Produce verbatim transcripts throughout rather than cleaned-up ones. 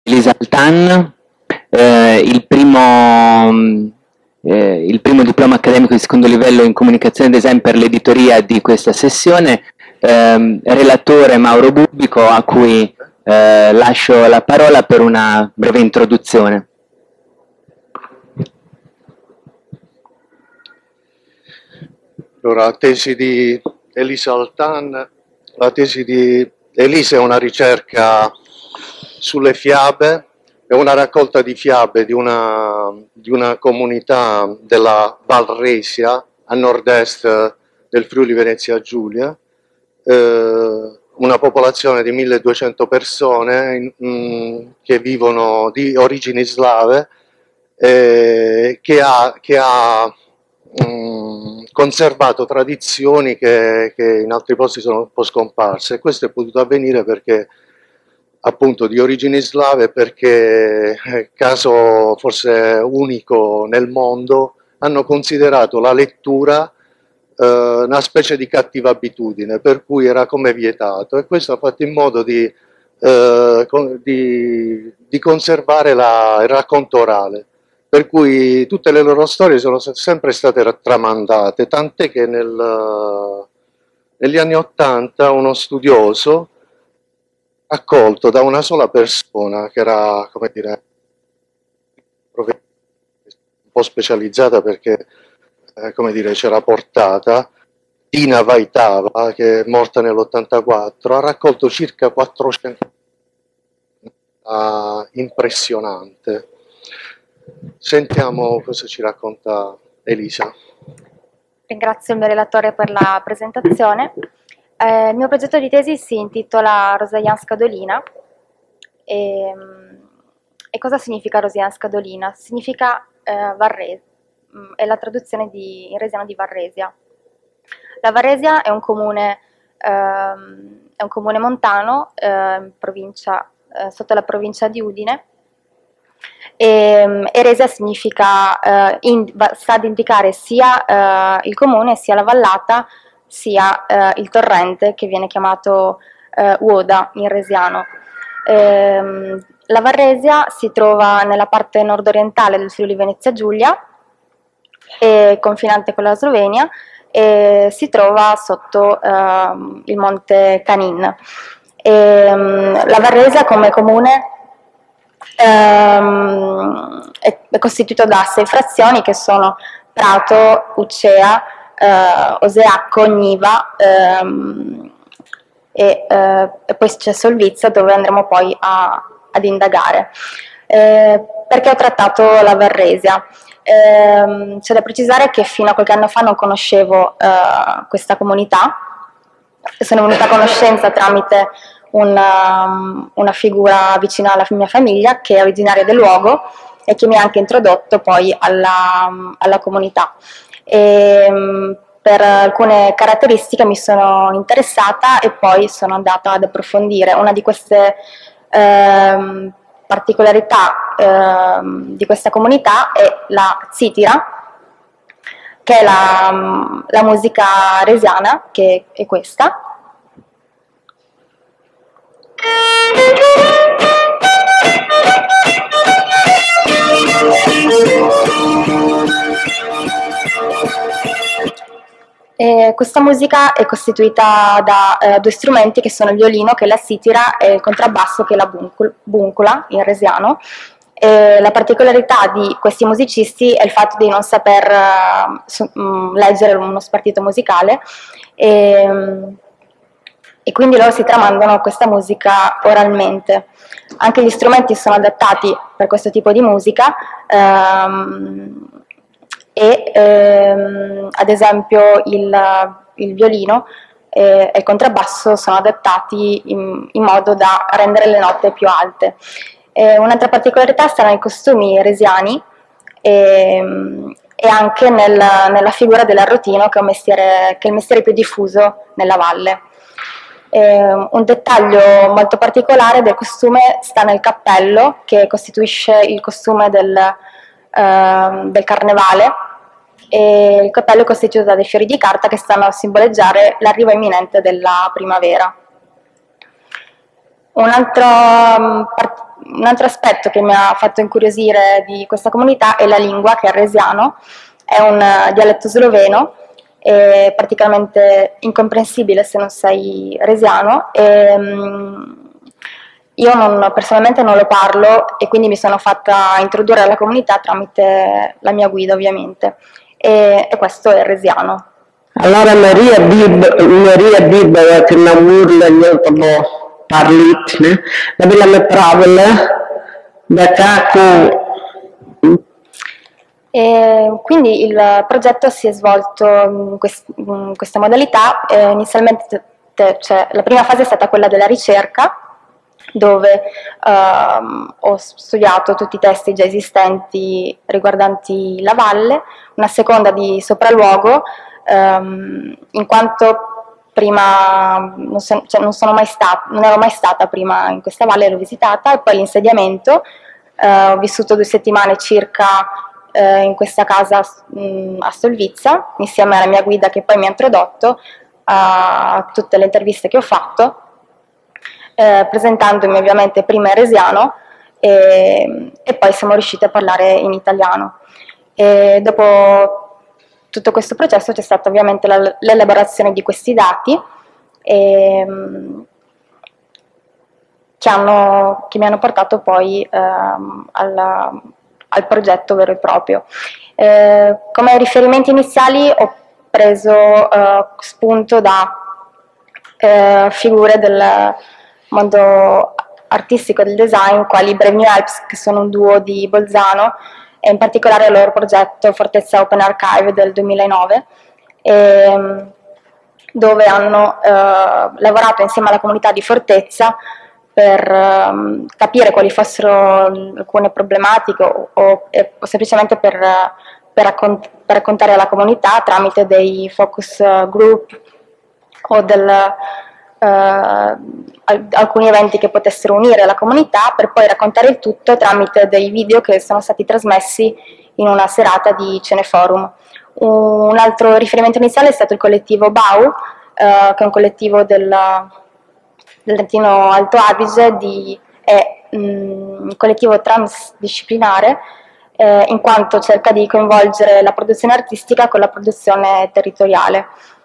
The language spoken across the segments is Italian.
Elisa Altan, eh, il, primo, eh, il primo diploma accademico di secondo livello in comunicazione e design per l'editoria di questa sessione, eh, relatore Mauro Bubico, a cui eh, lascio la parola per una breve introduzione. Allora, la tesi di Elisa Altan, la tesi di Elisa è una ricerca sulle fiabe, è una raccolta di fiabe di una, di una comunità della Val Resia, a nord-est del Friuli Venezia Giulia, eh, una popolazione di milleduecento persone mh, che vivono di origini slave, eh, che ha, che ha mh, conservato tradizioni che, che in altri posti sono un po' scomparse, e questo è potuto avvenire perché appunto di origini slave, perché eh, caso forse unico nel mondo hanno considerato la lettura eh, una specie di cattiva abitudine, per cui era come vietato, e questo ha fatto in modo di, eh, con, di, di conservare la, il racconto orale, per cui tutte le loro storie sono sempre state tramandate, tant'è che nel, negli anni Ottanta uno studioso, accolto da una sola persona, che era, come dire, un po' specializzata perché, eh, come dire, c'era portata, Tina Vaitava, che è morta nell'ottantaquattro, ha raccolto circa quattrocento, uh, impressionante. Sentiamo cosa ci racconta Elisa. Ringrazio il mio relatore per la presentazione. Eh, il mio progetto di tesi si intitola Rosaianska Dolina. E, e cosa significa Rosaianska Dolina? Significa eh, Varrese, è la traduzione di, in resiano di Varresia. La Varresia è un comune, ehm, è un comune montano eh, in provincia, eh, sotto la provincia di Udine, e Eresia significa, eh, in, sta ad indicare sia eh, il comune, sia la vallata, sia eh, il torrente, che viene chiamato eh, Uoda in resiano. Ehm, la Varresia si trova nella parte nord-orientale del Friuli Venezia Giulia, e confinante con la Slovenia, e si trova sotto ehm, il monte Canin. Ehm, la Varresia come comune ehm, è, è costituito da sei frazioni, che sono Prato, Ucea, eh, Oseacco, Gniva, ehm, e, eh, e poi c'è Solvizia, dove andremo poi a, ad indagare. Eh, perché ho trattato la Varresia? Eh, c'è da precisare che fino a qualche anno fa non conoscevo eh, questa comunità, sono venuta a conoscenza tramite una, una figura vicina alla mia famiglia, che è originaria del luogo e che mi ha anche introdotto poi alla, alla comunità. E, per alcune caratteristiche mi sono interessata e poi sono andata ad approfondire. Una di queste ehm, particolarità ehm, di questa comunità è la zitira, che è la, la musica resiana, che è questa. E questa musica è costituita da eh, due strumenti, che sono il violino, che è la zitira, e il contrabbasso, che è la buncula in resiano. E la particolarità di questi musicisti è il fatto di non saper uh, su, um, leggere uno spartito musicale, e, um, e quindi loro si tramandano questa musica oralmente. Anche gli strumenti sono adattati per questo tipo di musica, um, e ehm, ad esempio il, il violino e il contrabbasso sono adattati in, in modo da rendere le note più alte. Un'altra particolarità sta nei costumi resiani e, e anche nel, nella figura dell'arrotino, che è, un mestiere, che è il mestiere più diffuso nella valle. Eh, un dettaglio molto particolare del costume sta nel cappello, che costituisce il costume del, eh, del carnevale, e il cappello è costituito da dei fiori di carta che stanno a simboleggiare l'arrivo imminente della primavera. Un altro, un altro aspetto che mi ha fatto incuriosire di questa comunità è la lingua, che è il resiano, è un dialetto sloveno, è praticamente incomprensibile se non sei resiano. E, um, io non, personalmente non lo parlo e quindi mi sono fatta introdurre alla comunità tramite la mia guida, ovviamente, e, e questo è il resiano. Allora Maria Bib, Maria Bib che non urla niente parlit, ne? La bella me pravile da caco. E quindi il progetto si è svolto in, quest, in questa modalità. Eh, inizialmente cioè, la prima fase è stata quella della ricerca, dove ehm, ho studiato tutti i testi già esistenti riguardanti la valle, una seconda di sopralluogo, ehm, in quanto prima non, so, cioè non, sono mai stata, non ero mai stata prima in questa valle, l'ho visitata, e poi l'insediamento. Eh, ho vissuto due settimane circa eh, in questa casa mh, a Solvizza, insieme alla mia guida che poi mi ha introdotto a tutte le interviste che ho fatto, eh, presentandomi ovviamente prima in resiano e, e poi siamo riusciti a parlare in italiano. E dopo tutto questo processo c'è stata ovviamente l'elaborazione di questi dati e, che, hanno, che mi hanno portato poi ehm, alla, al progetto vero e proprio. Eh, come riferimenti iniziali ho preso eh, spunto da eh, figure del mondo artistico del design, quali Brave New Alps, che sono un duo di Bolzano, e in particolare il loro progetto Fortezza Open Archive del duemilanove, e, dove hanno eh, lavorato insieme alla comunità di Fortezza per eh, capire quali fossero alcune problematiche o, o, o semplicemente per, per, raccont per raccontare alla comunità tramite dei focus group o del, eh, alcuni eventi che potessero unire la comunità, per poi raccontare il tutto tramite dei video che sono stati trasmessi in una serata di Cineforum. Un altro riferimento iniziale è stato il collettivo BAU, eh, che è un collettivo del, del Trentino Alto Adige, di, è mh, un collettivo transdisciplinare, eh, in quanto cerca di coinvolgere la produzione artistica con la produzione territoriale.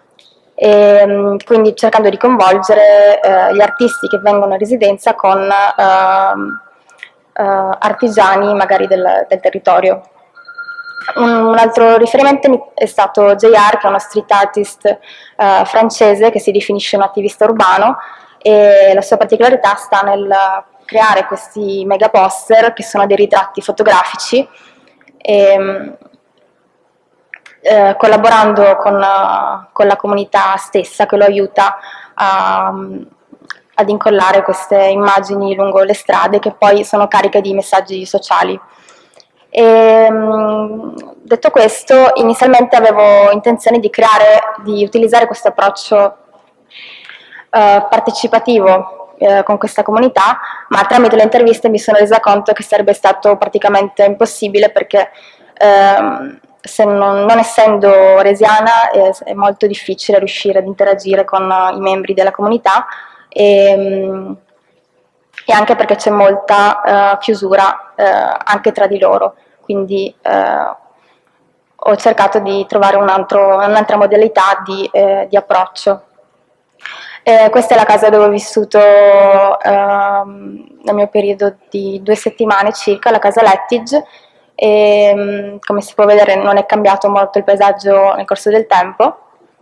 E quindi cercando di coinvolgere eh, gli artisti che vengono in residenza con eh, eh, artigiani magari del, del territorio. Un, un altro riferimento è stato J R, che è uno street artist eh, francese che si definisce un attivista urbano, e la sua particolarità sta nel creare questi mega poster che sono dei ritratti fotografici, e, Eh, collaborando con, uh, con la comunità stessa, che lo aiuta a, um, ad incollare queste immagini lungo le strade, che poi sono cariche di messaggi sociali. E, um, detto questo, inizialmente avevo intenzione di creare, di utilizzare questo approccio uh, partecipativo uh, con questa comunità, ma tramite le interviste mi sono resa conto che sarebbe stato praticamente impossibile, perché uh, se non, non essendo resiana è, è molto difficile riuscire ad interagire con uh, i membri della comunità, e, um, e anche perché c'è molta uh, chiusura uh, anche tra di loro, quindi uh, ho cercato di trovare un'altra un modalità di, uh, di approccio. Eh, questa è la casa dove ho vissuto uh, nel mio periodo di due settimane circa, la casa Lettige. E, come si può vedere, non è cambiato molto il paesaggio nel corso del tempo,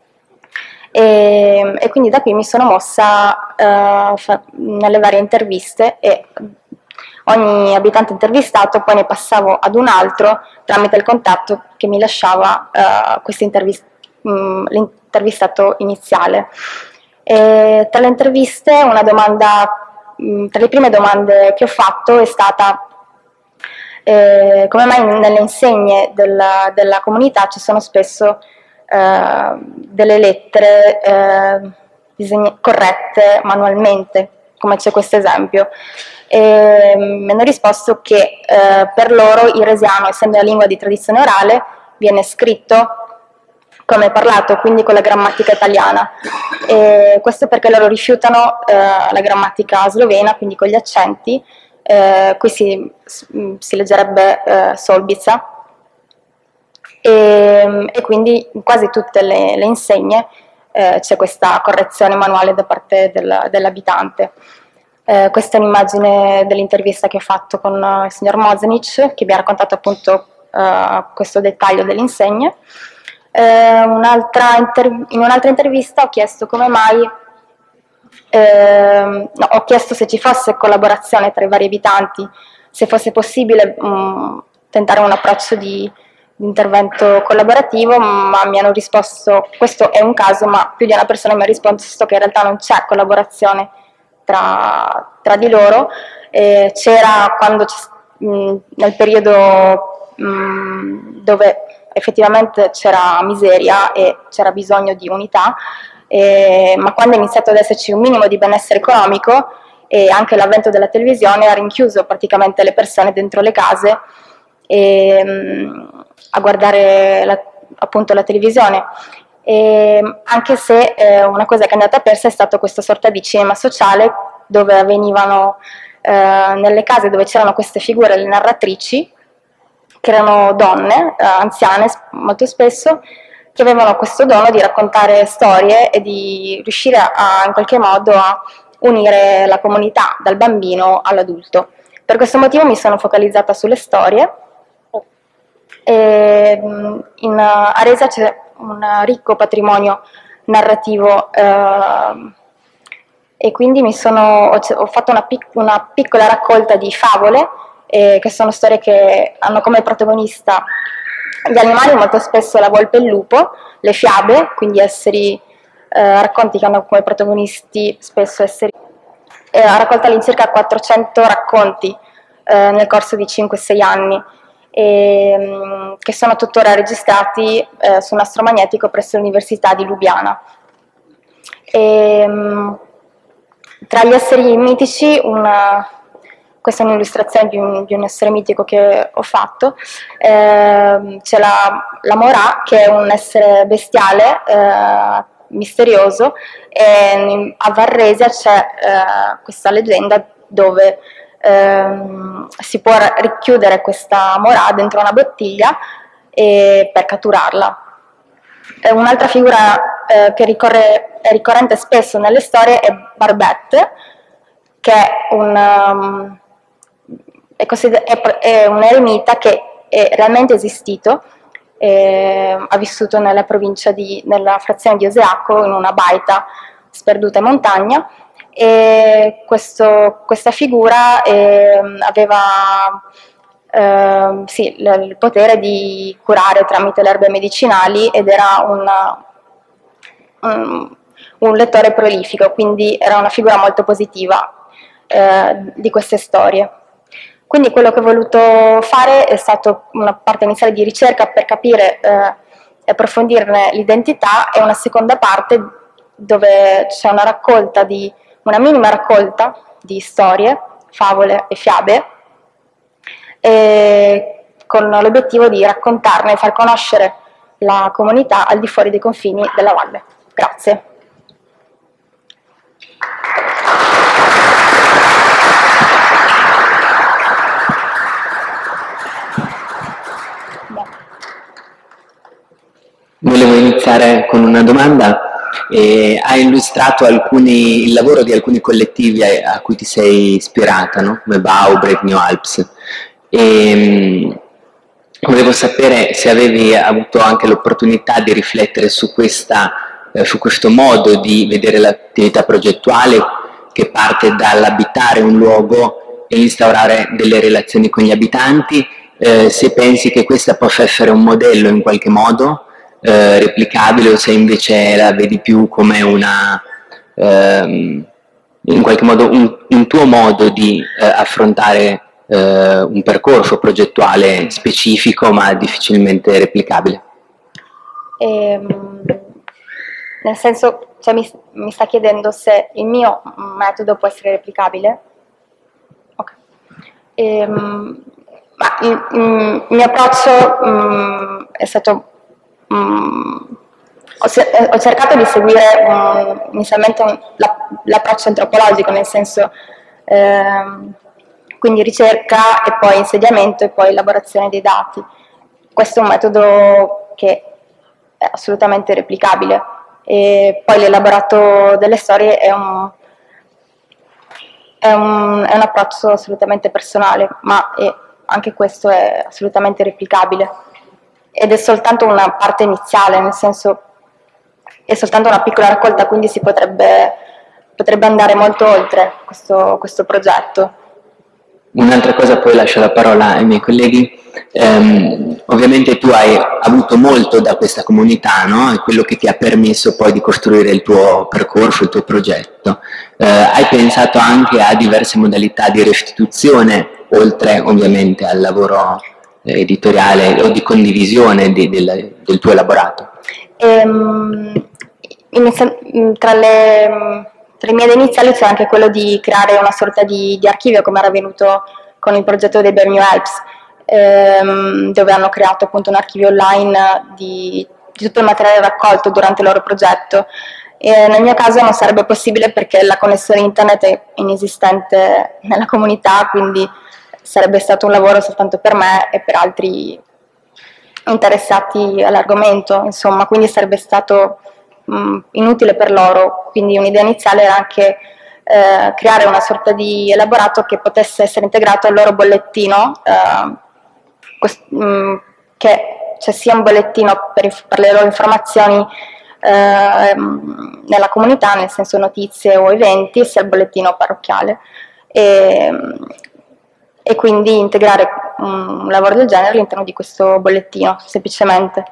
e, e quindi da qui mi sono mossa uh, nelle varie interviste, e ogni abitante intervistato poi ne passavo ad un altro tramite il contatto che mi lasciava uh, l'intervistato iniziale. E tra le interviste, una domanda, mh, tra le prime domande che ho fatto è stata: Eh, come mai nelle insegne della, della comunità ci sono spesso eh, delle lettere eh, corrette manualmente, come c'è questo esempio? E mi hanno risposto che eh, per loro il resiano, essendo una lingua di tradizione orale, viene scritto come parlato, quindi con la grammatica italiana. E questo perché loro rifiutano eh, la grammatica slovena, quindi con gli accenti, eh, qui si, si leggerebbe eh, Solbica, e, e quindi in quasi tutte le, le insegne eh, c'è questa correzione manuale da parte del, dell'abitante. Eh, questa è un'immagine dell'intervista che ho fatto con uh, il signor Mozenic, che mi ha raccontato appunto uh, questo dettaglio delle insegne. Eh, un'altra in un'altra intervista ho chiesto come mai, eh, no, ho chiesto se ci fosse collaborazione tra i vari abitanti, se fosse possibile mh, tentare un approccio di, di intervento collaborativo, ma mi hanno risposto, questo è un caso, ma più di una persona mi ha risposto che in realtà non c'è collaborazione Tra, tra di loro. Eh, c'era quando mh, nel periodo mh, dove effettivamente c'era miseria e c'era bisogno di unità, eh, ma quando è iniziato ad esserci un minimo di benessere economico e anche l'avvento della televisione ha rinchiuso praticamente le persone dentro le case e, mh, a guardare la, appunto la televisione. E anche se eh, una cosa che è andata persa è stato questa sorta di cinema sociale dove avvenivano eh, nelle case dove c'erano queste figure, le narratrici, che erano donne, eh, anziane molto spesso, che avevano questo dono di raccontare storie e di riuscire a, a in qualche modo a unire la comunità dal bambino all'adulto. Per questo motivo mi sono focalizzata sulle storie. E, in Aresia c'è un ricco patrimonio narrativo eh, e quindi mi sono, ho, ho fatto una, pic, una piccola raccolta di favole eh, che sono storie che hanno come protagonista gli animali, molto spesso la volpe e il lupo, le fiabe, quindi esseri, eh, racconti che hanno come protagonisti spesso esseri. Eh, ho raccolto all'incirca quattrocento racconti eh, nel corso di cinque sei anni. E, che sono tuttora registrati eh, su nastro magnetico presso l'Università di Lubiana. E, tra gli esseri mitici, una, questa è un'illustrazione di, un, di un essere mitico che ho fatto, eh, c'è la, la Morà, che è un essere bestiale, eh, misterioso, e a Varresia c'è eh, questa leggenda dove Ehm, si può richiudere questa Morà dentro una bottiglia e, per catturarla. Eh, un'altra figura eh, che ricorre, è ricorrente spesso nelle storie è Barbette, che è un, um, è è, è un eremita che è realmente esistito, eh, ha vissuto nella provincia di, nella frazione di Oseaco, in una baita sperduta in montagna. E questo, questa figura eh, aveva eh, sì, l- il potere di curare tramite le erbe medicinali ed era una, un, un lettore prolifico, quindi era una figura molto positiva eh, di queste storie. Quindi quello che ho voluto fare è stato una parte iniziale di ricerca per capire eh, e approfondirne l'identità, e una seconda parte dove c'è una raccolta di una minima raccolta di storie, favole e fiabe, e con l'obiettivo di raccontarne e far conoscere la comunità al di fuori dei confini della valle. Grazie. Volevo iniziare con una domanda. E hai illustrato alcuni, il lavoro di alcuni collettivi a, a cui ti sei ispirata, no? Come Bau, Brave New Alps. E um, volevo sapere se avevi avuto anche l'opportunità di riflettere su, questa, eh, su questo modo di vedere l'attività progettuale che parte dall'abitare un luogo e instaurare delle relazioni con gli abitanti, eh, se pensi che questa possa essere un modello in qualche modo Eh, replicabile, o se invece la vedi più come una ehm, in qualche modo un, un tuo modo di eh, affrontare eh, un percorso progettuale specifico ma difficilmente replicabile. Ehm, nel senso, cioè mi, mi sta chiedendo se il mio metodo può essere replicabile? Ok. Ehm, ma il, il mio approccio mh, è stato Mm, ho, ho cercato di seguire um, inizialmente un, la, l'approccio antropologico, nel senso ehm, quindi ricerca e poi insediamento e poi elaborazione dei dati. Questo è un metodo che è assolutamente replicabile. E poi l'elaborato delle storie è un, è un, è un approccio assolutamente personale, ma è, anche questo è assolutamente replicabile. Ed è soltanto una parte iniziale, nel senso è soltanto una piccola raccolta, quindi si potrebbe, potrebbe andare molto oltre questo, questo progetto. Un'altra cosa, poi lascio la parola ai miei colleghi. Um, ovviamente tu hai avuto molto da questa comunità, no? È quello che ti ha permesso poi di costruire il tuo percorso, il tuo progetto. Uh, hai pensato anche a diverse modalità di restituzione, oltre ovviamente al lavoro editoriale o di condivisione di, del, del tuo elaborato? Ehm, inizia, tra, le, tra le mie idee iniziali c'è anche quello di creare una sorta di, di archivio, come era avvenuto con il progetto dei Bear New Alps, ehm, dove hanno creato appunto un archivio online di, di tutto il materiale raccolto durante il loro progetto. E nel mio caso non sarebbe possibile perché la connessione internet è inesistente nella comunità, quindi sarebbe stato un lavoro soltanto per me e per altri interessati all'argomento, insomma, quindi sarebbe stato mh, inutile per loro. Quindi un'idea iniziale era anche eh, creare una sorta di elaborato che potesse essere integrato al loro bollettino, eh, quest- mh, che c'è sia un bollettino per, per le loro informazioni eh, nella comunità, nel senso notizie o eventi, sia il bollettino parrocchiale. E, e quindi integrare un lavoro del genere all'interno di questo bollettino, semplicemente.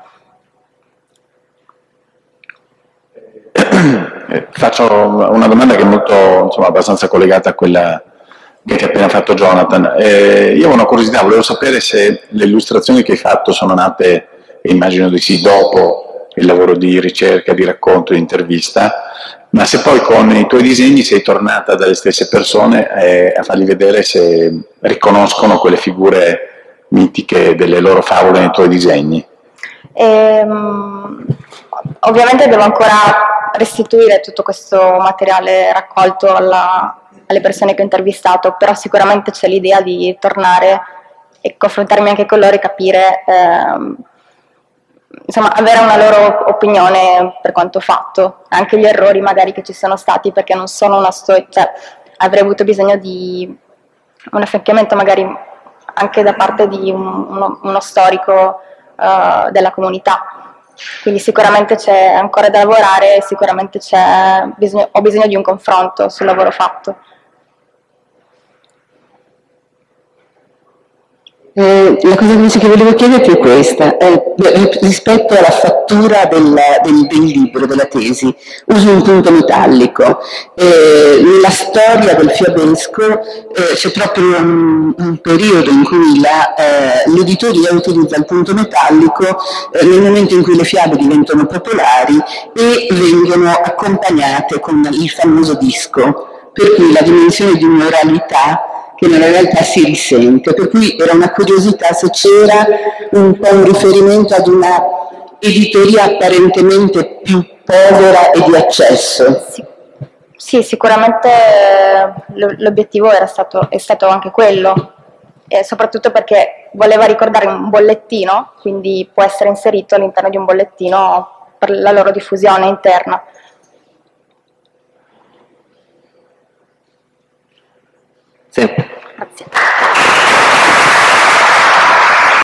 Faccio una domanda che è molto, insomma, abbastanza collegata a quella che ti ha appena fatto Jonathan. Eh, io ho una curiosità, volevo sapere se le illustrazioni che hai fatto sono nate, e immagino di sì, dopo il lavoro di ricerca, di racconto, di intervista, ma se poi con i tuoi disegni sei tornata dalle stesse persone eh, a fargli vedere se riconoscono quelle figure mitiche delle loro favole nei tuoi disegni. Ehm, ovviamente devo ancora restituire tutto questo materiale raccolto alla, alle persone che ho intervistato, però sicuramente c'è l'idea di tornare e confrontarmi anche con loro e capire, ehm, insomma, avere una loro opinione per quanto fatto, anche gli errori magari che ci sono stati, perché non sono una storia, cioè avrei avuto bisogno di un affiancamento magari anche da parte di un, uno, uno storico uh, della comunità. Quindi sicuramente c'è ancora da lavorare e sicuramente c'è bisogno, ho bisogno di un confronto sul lavoro fatto. Eh, la cosa invece che volevo chiederti è questa, eh, rispetto alla fattura del, del, del libro, della tesi, uso un punto metallico. Eh, nella storia del fiabesco eh, c'è proprio un, un periodo in cui la, eh, l'editoria utilizza il punto metallico eh, nel momento in cui le fiabe diventano popolari e vengono accompagnate con il famoso disco, per cui la dimensione di un'oralità che nella realtà si risente, per cui era una curiosità se c'era un po' un riferimento ad una editoria apparentemente più povera e di accesso. Sì, sì, sicuramente l'obiettivo era stato, è stato anche quello, e soprattutto perché voleva ricordare un bollettino, quindi può essere inserito all'interno di un bollettino per la loro diffusione interna. Sì. Grazie.